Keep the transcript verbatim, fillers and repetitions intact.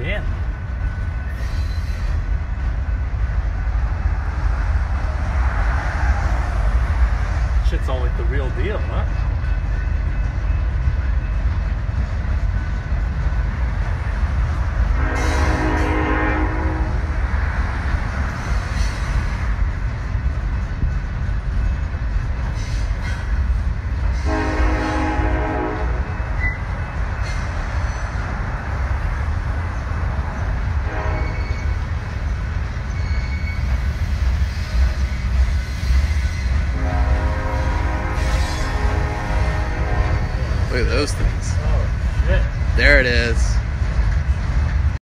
Yeah. Shit's all like the real deal, huh?